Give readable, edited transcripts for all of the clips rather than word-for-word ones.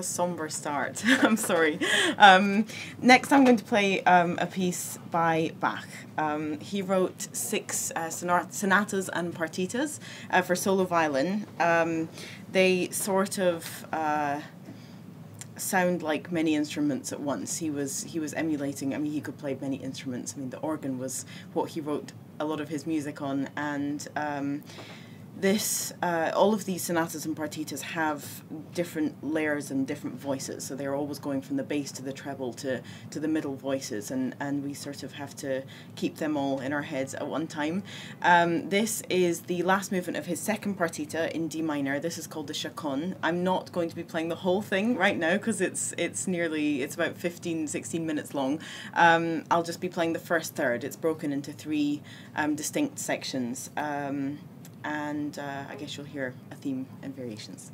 somber start. I'm sorry. Next, I'm going to play a piece by Bach. He wrote 6 sonatas and partitas for solo violin. They sort of sound like many instruments at once. He was emulating. I mean, he could play many instruments. I mean, the organ was what he wrote a lot of his music on, and all of these sonatas and partitas have different layers and different voices, so they're always going from the bass to the treble to the middle voices, and we sort of have to keep them all in our heads at one time. This is the last movement of his second partita in D minor. This is called the Chaconne. I'm not going to be playing the whole thing right now because it's about 15-16 minutes long. I'll just be playing the first third. It's broken into 3 distinct sections. And I guess you'll hear a theme and variations.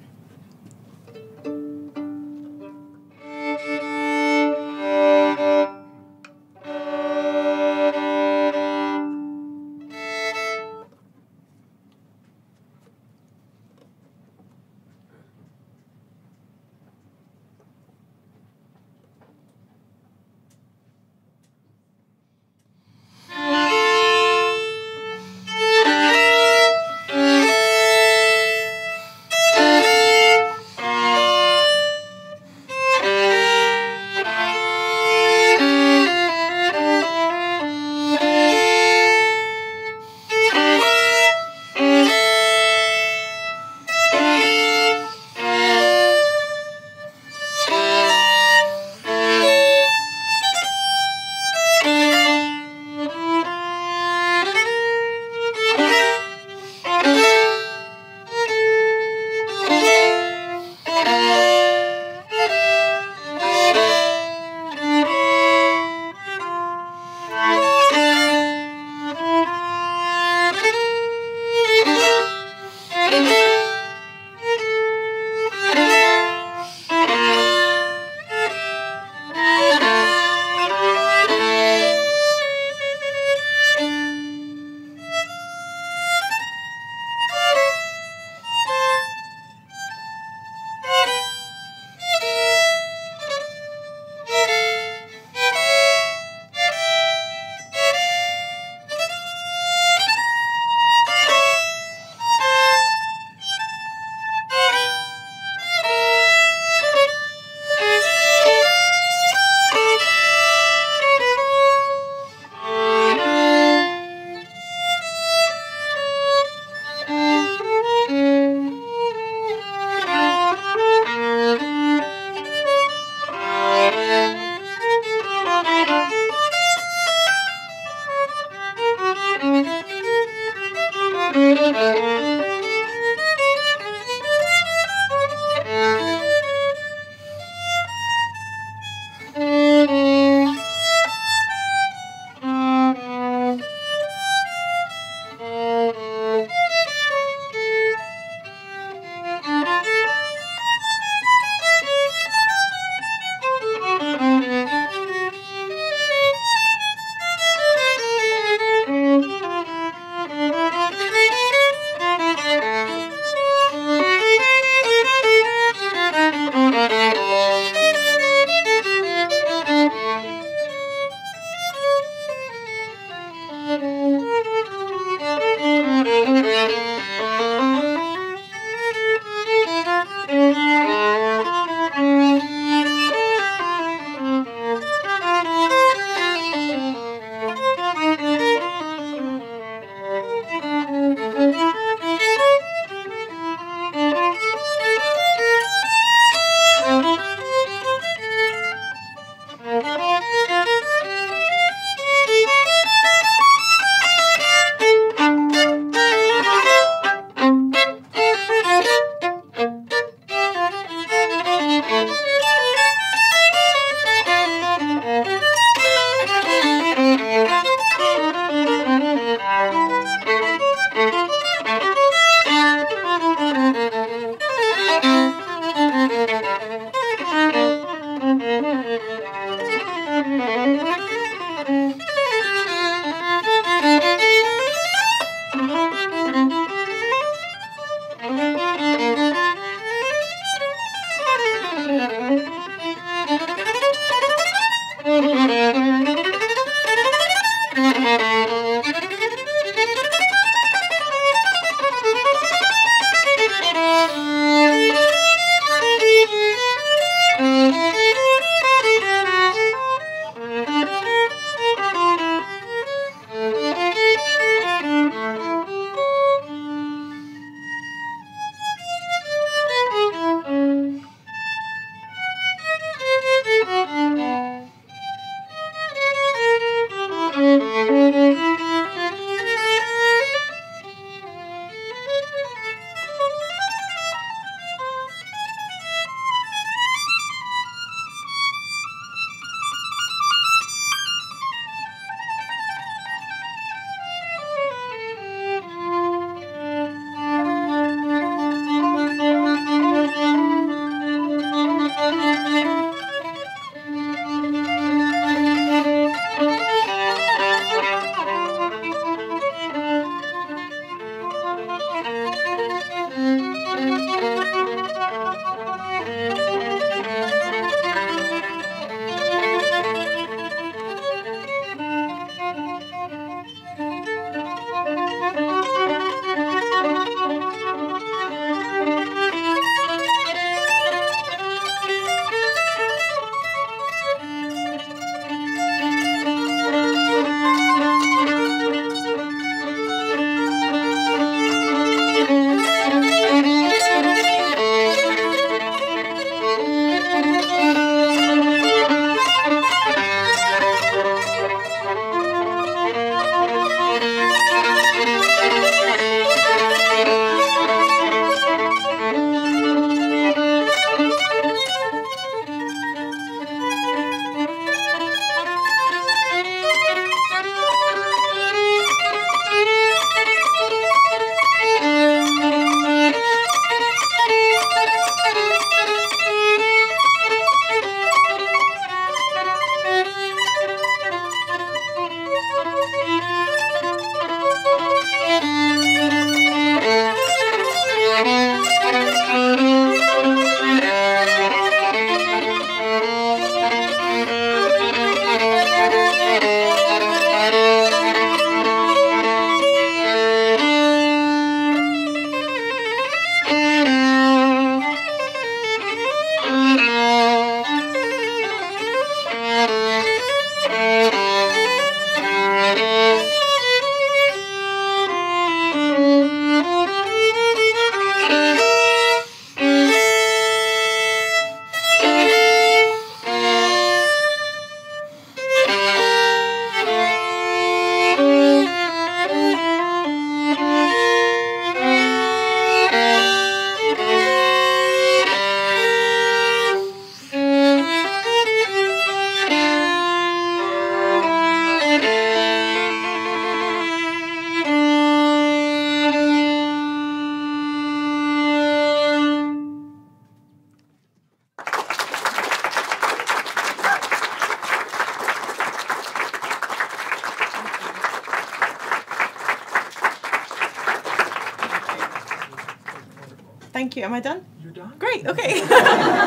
Thank you. Am I done? You're done. Great. Okay.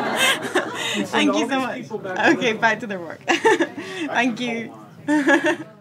Thank you so much. Okay, back to the work. Thank you.